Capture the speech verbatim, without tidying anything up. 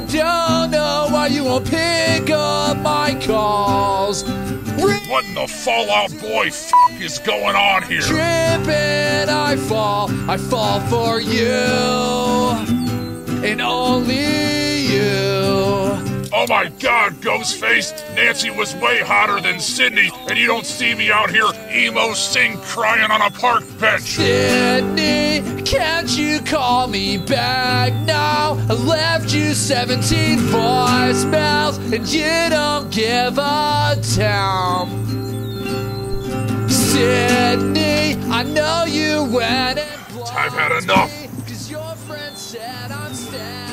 don't know why you won't pick up my calls. What in the Fallout Boy f*** is going on here? Tripping, I fall, I fall for you, and only you. Oh my God, Ghostface! Nancy was way hotter than Sydney, and you don't see me out here emo sing crying on a park bench. Sydney, can't you call me back now? I left you seventeen voicemails, and you don't give a damn. Sydney, I know you went and I've had enough. 'cause your friend said I'm staying.